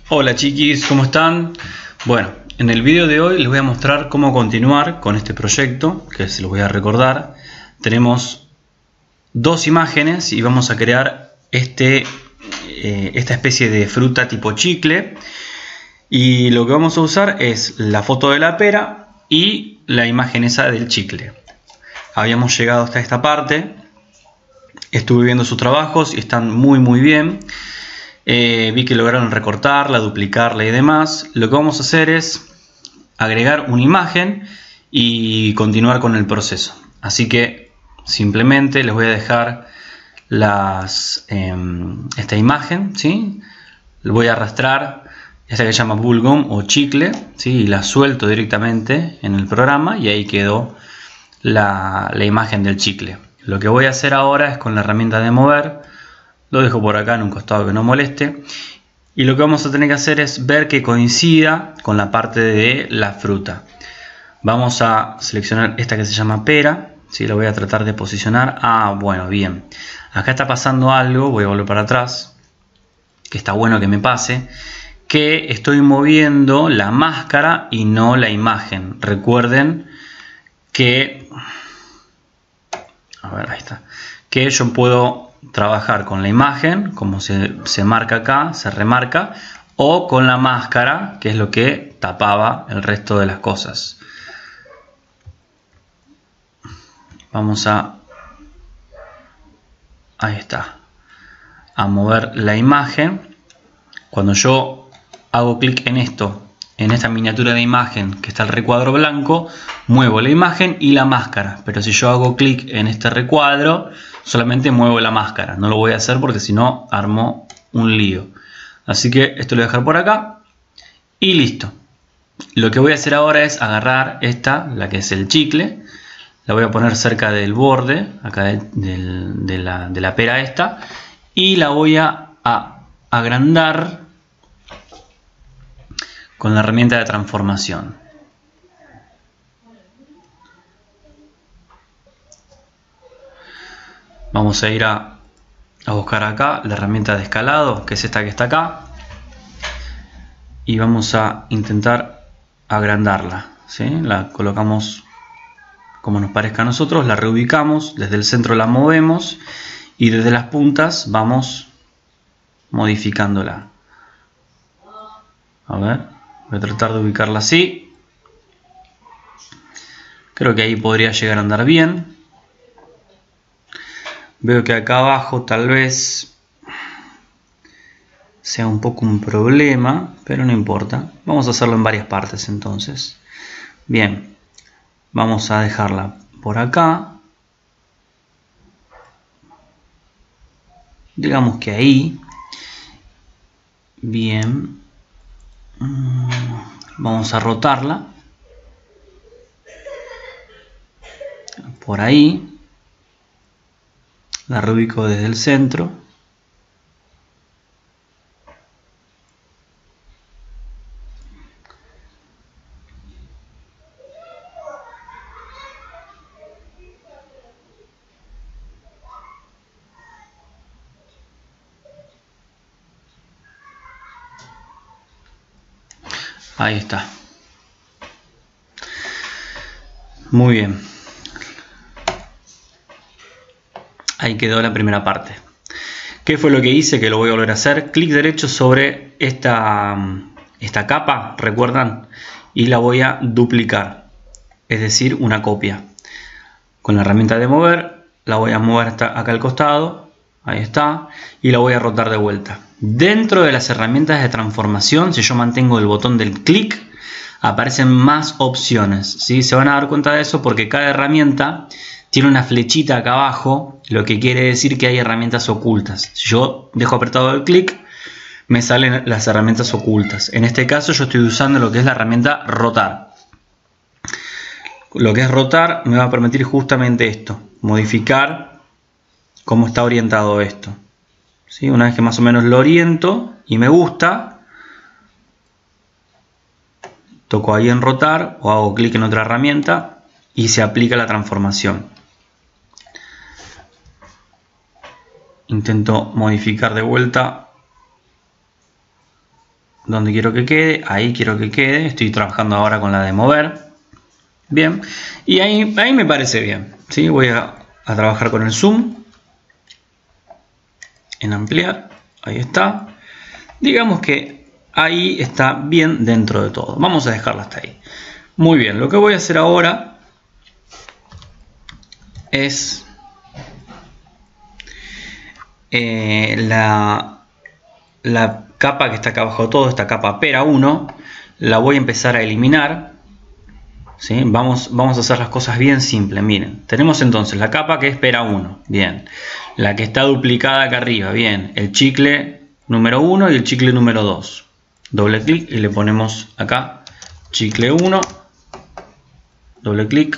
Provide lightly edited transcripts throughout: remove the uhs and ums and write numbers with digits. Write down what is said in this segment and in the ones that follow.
Hola chiquis, ¿cómo están? Bueno, en el vídeo de hoy les voy a mostrar cómo continuar con este proyecto, que se los voy a recordar. Tenemos dos imágenes y vamos a crear esta especie de fruta tipo chicle. Y lo que vamos a usar es la foto de la pera y la imagen esa del chicle. Habíamos llegado hasta esta parte, estuve viendo sus trabajos y están muy bien. Vi que lograron recortarla, duplicarla y demás. Lo que vamos a hacer es agregar una imagen y continuar con el proceso. Así que simplemente les voy a dejar esta imagen, ¿sí? Voy a arrastrar esta que se llama bubblegum o chicle, ¿sí? Y la suelto directamente en el programa y ahí quedó la imagen del chicle. Lo que voy a hacer ahora es con la herramienta de mover. Lo dejo por acá en un costado que no moleste. Y lo que vamos a tener que hacer es ver que coincida con la parte de la fruta. Vamos a seleccionar esta que se llama pera. ¿Sí? La voy a tratar de posicionar. Bueno, bien. Acá está pasando algo. Voy a volver para atrás. Que está bueno que me pase. Que estoy moviendo la máscara y no la imagen. Recuerden que... A ver, ahí está. Que yo puedo trabajar con la imagen, como se marca acá, se remarca, o con la máscara, que es lo que tapaba el resto de las cosas. Vamos ahí está, a mover la imagen. Cuando yo hago clic en esto, en esta miniatura de imagen que está el recuadro blanco, muevo la imagen y la máscara. Pero si yo hago clic en este recuadro, solamente muevo la máscara. No lo voy a hacer porque si no armo un lío. Así que esto lo voy a dejar por acá y listo. Lo que voy a hacer ahora es agarrar esta, la que es el chicle. La voy a poner cerca del borde, acá de la pera esta. Y la voy a agrandar con la herramienta de transformación. Vamos a ir a buscar acá la herramienta de escalado, que es esta que está acá. Y vamos a intentar agrandarla, ¿sí? La colocamos como nos parezca a nosotros, la reubicamos, desde el centro la movemos y desde las puntas vamos modificándola. A ver, voy a tratar de ubicarla así. Creo que ahí podría llegar a andar bien. Veo que acá abajo tal vez sea un poco un problema, pero no importa. Vamos a hacerlo en varias partes entonces. Bien, vamos a dejarla por acá. Digamos que ahí. Bien. Vamos a rotarla. Por ahí. La reubico desde el centro. Ahí está. Muy bien. Ahí quedó la primera parte. ¿Qué fue lo que hice? Que lo voy a volver a hacer. Clic derecho sobre esta capa, ¿recuerdan? Y la voy a duplicar. Es decir, una copia. Con la herramienta de mover, la voy a mover hasta acá al costado. Ahí está. Y la voy a rotar de vuelta. Dentro de las herramientas de transformación, si yo mantengo el botón del clic, aparecen más opciones, ¿sí? Se van a dar cuenta de eso porque cada herramienta tiene una flechita acá abajo, lo que quiere decir que hay herramientas ocultas. Si yo dejo apretado el clic, me salen las herramientas ocultas. En este caso yo estoy usando lo que es la herramienta rotar. Lo que es rotar me va a permitir justamente esto, modificar cómo está orientado esto. ¿Sí? Una vez que más o menos lo oriento y me gusta, toco ahí en rotar o hago clic en otra herramienta y se aplica la transformación. Intento modificar de vuelta donde quiero que quede, ahí quiero que quede. Estoy trabajando ahora con la de mover. Bien, y ahí me parece bien, ¿sí? Voy a trabajar con el zoom, en ampliar, ahí está. Digamos que ahí está bien dentro de todo. Vamos a dejarla hasta ahí. Muy bien, lo que voy a hacer ahora es la capa que está acá abajo de todo, esta capa Pera 1, la voy a empezar a eliminar. ¿Sí? Vamos a hacer las cosas bien simples. Miren, tenemos entonces la capa que es Pera 1, bien. La que está duplicada acá arriba, bien. El chicle número 1 y el chicle número 2. Doble clic y le ponemos acá chicle 1, doble clic,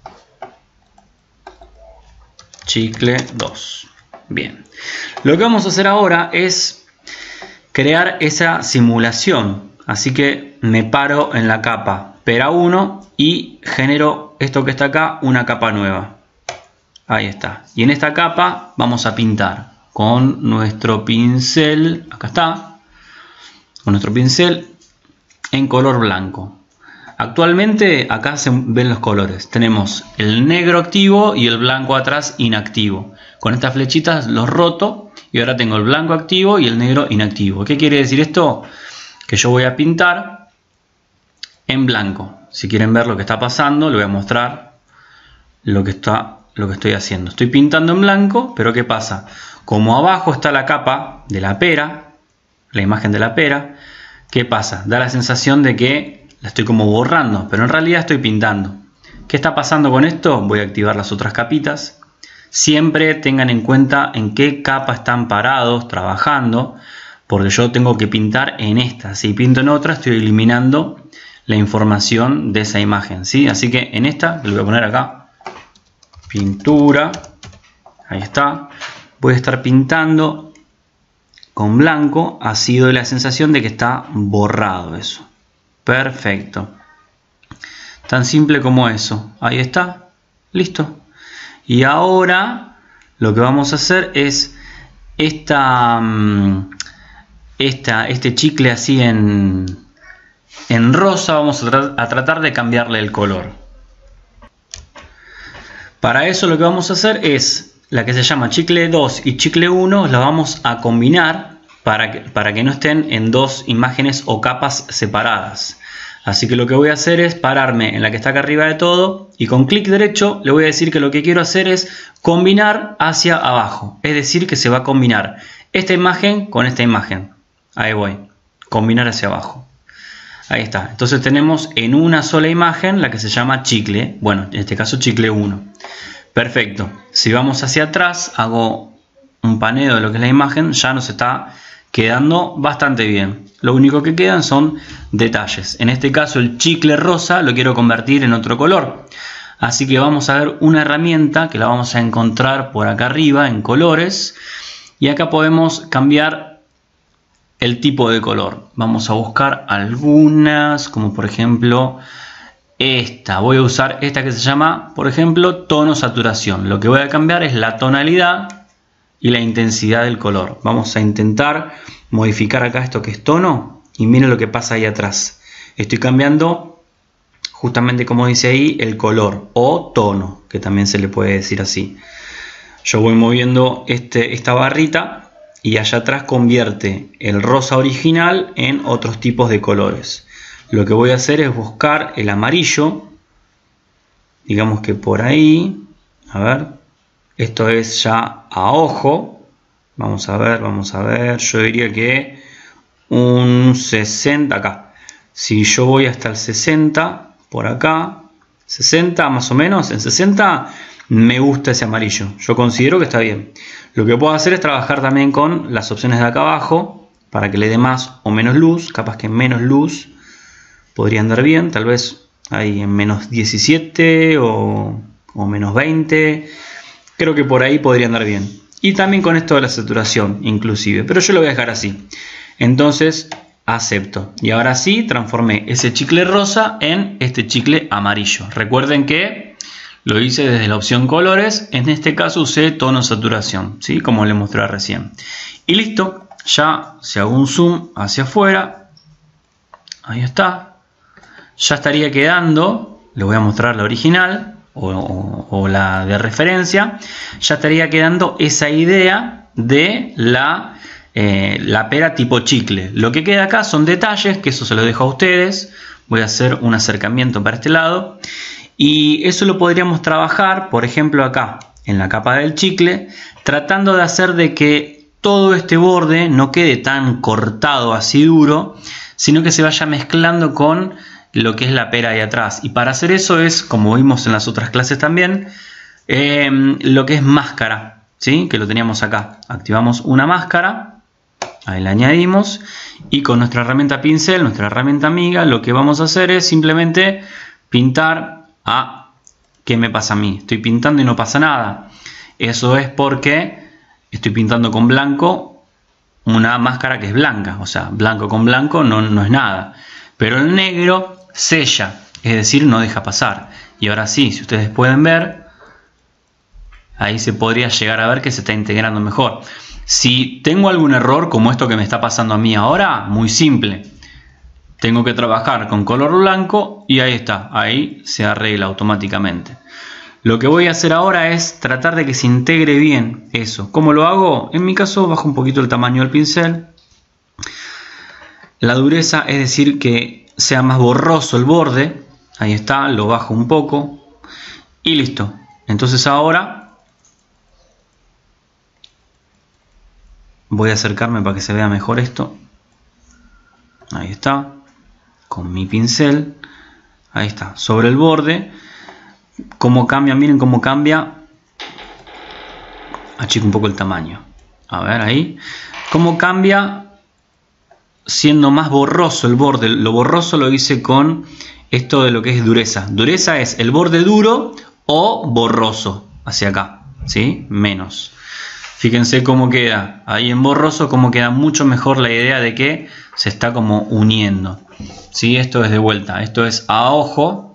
chicle 2. Bien. Lo que vamos a hacer ahora es crear esa simulación. Así que me paro en la capa Pera 1 y genero esto que está acá, una capa nueva. Ahí está. Y en esta capa vamos a pintar con nuestro pincel, acá está, con nuestro pincel en color blanco. Actualmente acá se ven los colores. Tenemos el negro activo y el blanco atrás inactivo. Con estas flechitas los roto y ahora tengo el blanco activo y el negro inactivo. ¿Qué quiere decir esto? Que yo voy a pintar en blanco. Si quieren ver lo que está pasando, les voy a mostrar lo que estoy haciendo. Estoy pintando en blanco, pero ¿qué pasa? Como abajo está la capa de la pera, la imagen de la pera, ¿qué pasa? Da la sensación de que la estoy como borrando, pero en realidad estoy pintando. ¿Qué está pasando con esto? Voy a activar las otras capitas. Siempre tengan en cuenta en qué capa están parados trabajando, porque yo tengo que pintar en esta. Si pinto en otra, estoy eliminando la información de esa imagen, ¿sí? Así que en esta le voy a poner acá pintura, ahí está. Voy a estar pintando con blanco, así doy la sensación de que está borrado eso. Perfecto, tan simple como eso. Ahí está, listo. Y ahora lo que vamos a hacer es este chicle así en rosa, vamos a tratar de cambiarle el color. Para eso lo que vamos a hacer es la que se llama chicle 2 y chicle 1, la vamos a combinar para que no estén en dos imágenes o capas separadas. Así que lo que voy a hacer es pararme en la que está acá arriba de todo y con clic derecho le voy a decir que lo que quiero hacer es combinar hacia abajo. Es decir, que se va a combinar esta imagen con esta imagen. Ahí voy, combinar hacia abajo. Ahí está. Entonces tenemos en una sola imagen la que se llama chicle. Bueno, en este caso chicle 1. Perfecto. Si vamos hacia atrás, hago un paneo de lo que es la imagen, ya nos está quedando bastante bien. Lo único que quedan son detalles. En este caso el chicle rosa lo quiero convertir en otro color. Así que vamos a ver una herramienta que la vamos a encontrar por acá arriba en colores. Y acá podemos cambiar el tipo de color. Vamos a buscar algunas, como por ejemplo esta. Voy a usar esta que se llama, por ejemplo, tono saturación. Lo que voy a cambiar es la tonalidad y la intensidad del color. Vamos a intentar modificar acá esto que es tono y miren lo que pasa ahí atrás. Estoy cambiando justamente como dice ahí el color o tono, que también se le puede decir así. Yo voy moviendo esta barrita y allá atrás convierte el rosa original en otros tipos de colores. Lo que voy a hacer es buscar el amarillo, digamos que por ahí, a ver, esto es ya a ojo, vamos a ver, yo diría que un 60 acá. Si yo voy hasta el 60, por acá, 60 más o menos, en 60 me gusta ese amarillo, yo considero que está bien. Lo que puedo hacer es trabajar también con las opciones de acá abajo, para que le dé más o menos luz, capaz que menos luz podría andar bien, tal vez ahí en menos 17 o menos 20, creo que por ahí podría andar bien. Y también con esto de la saturación inclusive, pero yo lo voy a dejar así. Entonces acepto. Y ahora sí transformé ese chicle rosa en este chicle amarillo. Recuerden que lo hice desde la opción colores, en este caso usé tono saturación, ¿sí? Como les mostré recién. Y listo, ya si hago un zoom hacia afuera, Ahí está. Ya estaría quedando, le voy a mostrar la original o la de referencia, ya estaría quedando esa idea de la pera tipo chicle. Lo que queda acá son detalles, que eso se lo dejo a ustedes. Voy a hacer un acercamiento para este lado. Y eso lo podríamos trabajar, por ejemplo, acá, en la capa del chicle, tratando de hacer de que todo este borde no quede tan cortado así duro, sino que se vaya mezclando con lo que es la pera ahí atrás. Y para hacer eso es, como vimos en las otras clases también, lo que es máscara, ¿sí? Que lo teníamos acá. Activamos una máscara, ahí la añadimos, y con nuestra herramienta pincel, nuestra herramienta amiga, lo que vamos a hacer es simplemente pintar a... ¿Qué me pasa a mí? Estoy pintando y no pasa nada. Eso es porque estoy pintando con blanco una máscara que es blanca. O sea, blanco con blanco no es nada. Pero el negro sella, es decir, no deja pasar. Y ahora sí, si ustedes pueden ver, ahí se podría llegar a ver que se está integrando mejor. Si tengo algún error como esto que me está pasando a mí ahora, muy simple. Tengo que trabajar con color blanco y ahí está, ahí se arregla automáticamente. Lo que voy a hacer ahora es tratar de que se integre bien eso. ¿Cómo lo hago? En mi caso bajo un poquito el tamaño del pincel. La dureza, es decir, que sea más borroso el borde. Ahí está, lo bajo un poco y listo. Entonces ahora voy a acercarme para que se vea mejor esto. Ahí está. Con mi pincel, ahí está, sobre el borde. Cómo cambia, miren cómo cambia. Achico un poco el tamaño. A ver ahí. Cómo cambia siendo más borroso el borde. Lo borroso lo hice con esto de lo que es dureza. Dureza es el borde duro o borroso hacia acá, ¿sí? Menos. Fíjense cómo queda ahí en borroso, cómo queda mucho mejor la idea de que se está como uniendo. ¿Sí? Esto es de vuelta, esto es a ojo.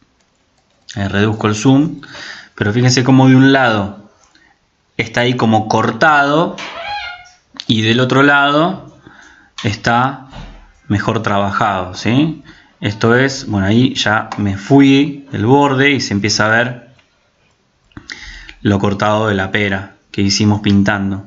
Reduzco el zoom, pero fíjense cómo de un lado está ahí como cortado y del otro lado está mejor trabajado, ¿sí? Esto es, bueno, ahí ya me fui del borde y se empieza a ver lo cortado de la pera que hicimos pintando.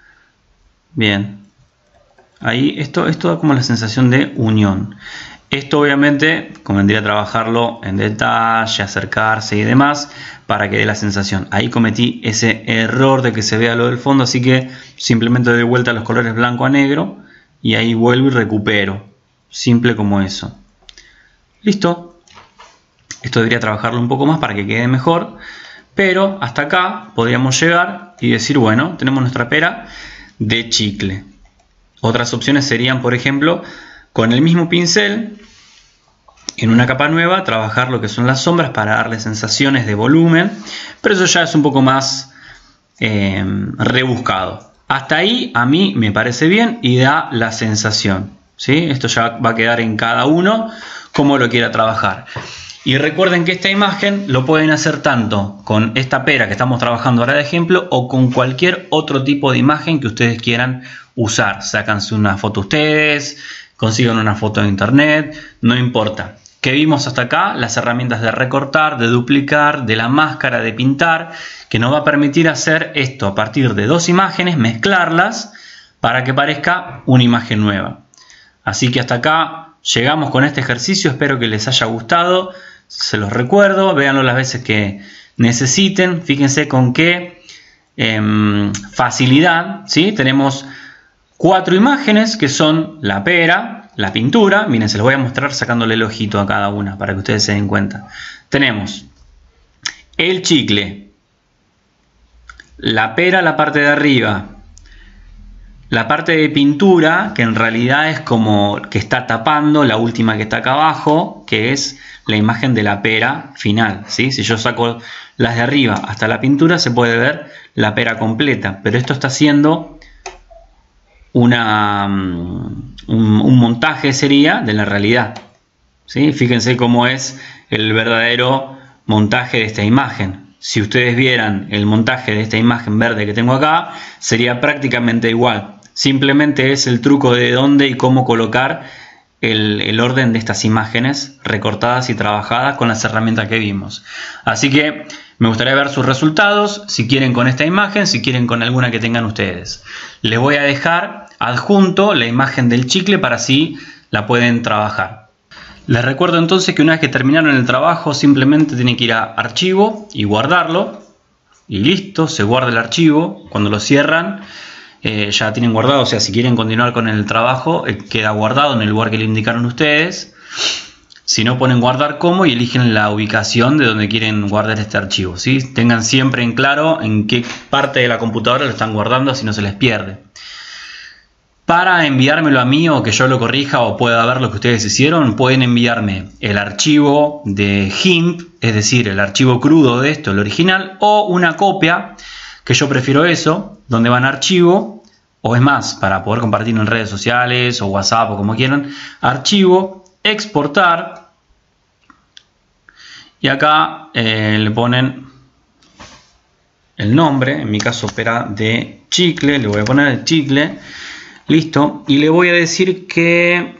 Bien, ahí esto da como la sensación de unión. Esto obviamente convendría trabajarlo en detalle, acercarse y demás para que dé la sensación. Ahí cometí ese error de que se vea lo del fondo, así que simplemente doy vuelta a los colores blanco a negro y ahí vuelvo y recupero. Simple como eso. Listo. Esto debería trabajarlo un poco más para que quede mejor, pero hasta acá podríamos llegar y decir, bueno, tenemos nuestra pera de chicle. Otras opciones serían, por ejemplo, con el mismo pincel, en una capa nueva, trabajar lo que son las sombras para darle sensaciones de volumen, pero eso ya es un poco más rebuscado. Hasta ahí a mí me parece bien y da la sensación, ¿sí? Esto ya va a quedar en cada uno como lo quiera trabajar. Y recuerden que esta imagen lo pueden hacer tanto con esta pera que estamos trabajando ahora de ejemplo o con cualquier otro tipo de imagen que ustedes quieran usar. Sácanse una foto ustedes, consigan una foto de internet, no importa. ¿Qué vimos hasta acá? Las herramientas de recortar, de duplicar, de la máscara, de pintar, que nos va a permitir hacer esto a partir de dos imágenes, mezclarlas para que parezca una imagen nueva. Así que hasta acá llegamos con este ejercicio, espero que les haya gustado, se los recuerdo, véanlo las veces que necesiten, fíjense con qué facilidad, ¿sí? Tenemos 4 imágenes que son la pera, la pintura, miren, se los voy a mostrar sacándole el ojito a cada una para que ustedes se den cuenta. Tenemos el chicle, la pera, la parte de arriba, la parte de pintura, que en realidad es como que está tapando la última que está acá abajo, que es la imagen de la pera final, ¿sí? Si yo saco las de arriba hasta la pintura se puede ver la pera completa, pero esto está haciendo un montaje sería de la realidad, ¿sí? Fíjense cómo es el verdadero montaje de esta imagen. Si ustedes vieran el montaje de esta imagen verde que tengo acá, sería prácticamente igual. Simplemente es el truco de dónde y cómo colocar el orden de estas imágenes recortadas y trabajadas con las herramientas que vimos. Así que me gustaría ver sus resultados, si quieren con esta imagen, si quieren con alguna que tengan ustedes. Les voy a dejar adjunto la imagen del chicle para así la pueden trabajar. Les recuerdo entonces que una vez que terminaron el trabajo simplemente tienen que ir a archivo y guardarlo. Y listo, se guarda el archivo. Cuando lo cierran ya tienen guardado, o sea, si quieren continuar con el trabajo queda guardado en el lugar que le indicaron ustedes. Si no, ponen guardar como y eligen la ubicación de donde quieren guardar este archivo, ¿sí? Tengan siempre en claro en qué parte de la computadora lo están guardando, así no se les pierde. Para enviármelo a mí o que yo lo corrija o pueda ver lo que ustedes hicieron, pueden enviarme el archivo de GIMP, es decir, el archivo crudo de esto, el original, o una copia, que yo prefiero eso, donde van a archivo, o es más, para poder compartir en redes sociales o WhatsApp o como quieran, archivo, exportar, y acá le ponen el nombre, en mi caso opera de chicle, le voy a poner el chicle. Listo, y le voy a decir que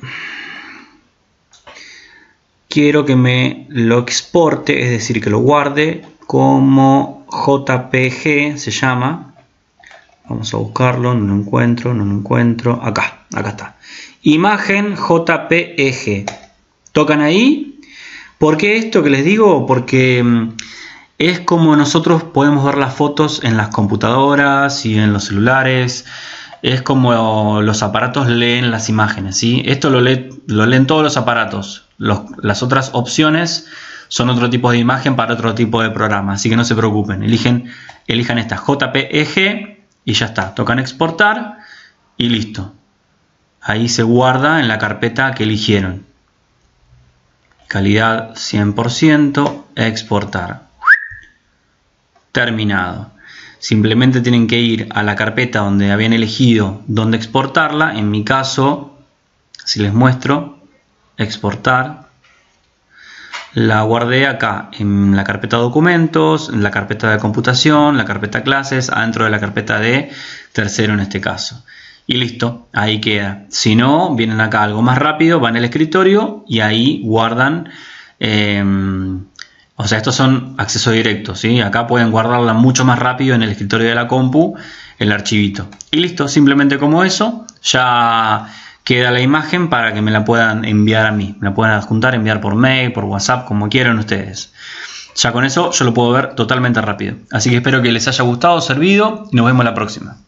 quiero que me lo exporte, es decir, que lo guarde como JPG, se llama. Vamos a buscarlo, no lo encuentro, acá está. Imagen JPG. Tocan ahí. ¿Por qué esto que les digo? Porque es como nosotros podemos ver las fotos en las computadoras y en los celulares. Es como los aparatos leen las imágenes, ¿sí? Esto lo leen todos los aparatos. Las otras opciones son otro tipo de imagen para otro tipo de programa, así que no se preocupen. Elijan esta JPG y ya está. Tocan exportar y listo. Ahí se guarda en la carpeta que eligieron. Calidad 100%, exportar. Terminado. Simplemente tienen que ir a la carpeta donde habían elegido dónde exportarla. En mi caso, si les muestro, exportar. La guardé acá en la carpeta documentos, en la carpeta de computación, la carpeta clases, adentro de la carpeta de tercero en este caso. Y listo, ahí queda. Si no, vienen acá algo más rápido, van al escritorio y ahí guardan. O sea, estos son acceso directo, ¿sí? Acá pueden guardarla mucho más rápido en el escritorio de la compu, el archivito. Y listo, simplemente como eso, ya queda la imagen para que me la puedan enviar a mí. Me la pueden adjuntar, enviar por mail, por WhatsApp, como quieran ustedes. Ya con eso yo lo puedo ver totalmente rápido. Así que espero que les haya gustado, servido y nos vemos la próxima.